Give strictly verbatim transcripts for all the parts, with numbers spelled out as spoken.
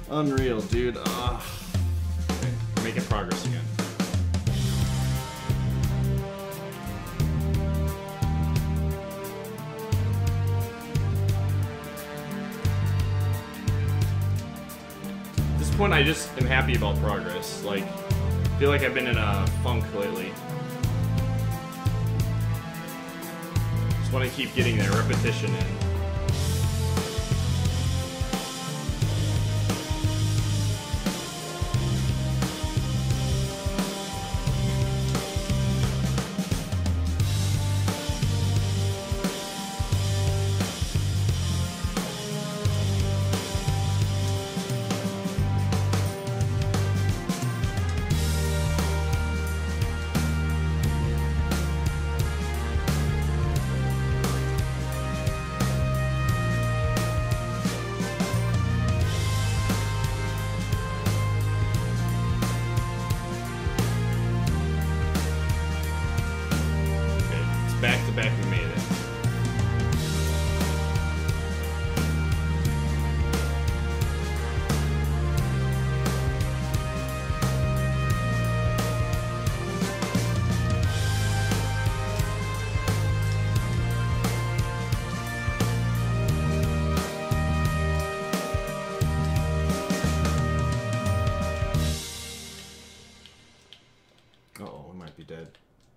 Unreal, dude. Ugh. Okay, we're making progress again. At this point, I just am happy about progress. Like, I feel like I've been in a funk lately. Just want to keep getting that repetition in. Back to back, we made it. Uh-oh, we might be dead.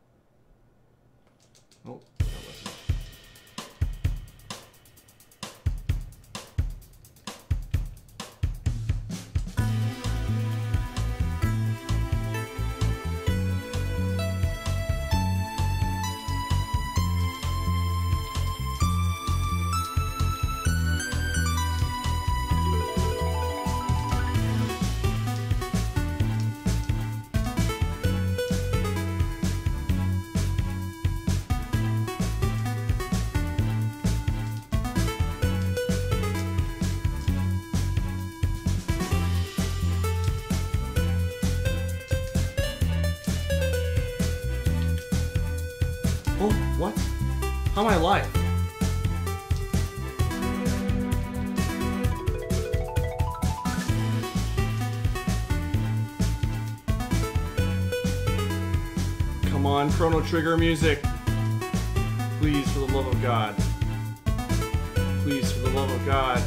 Oh, that wasn't. Oh, what? How am I alive? Come on, Chrono Trigger music. Please, for the love of God. Please, for the love of God.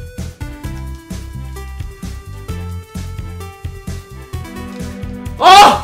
Oh!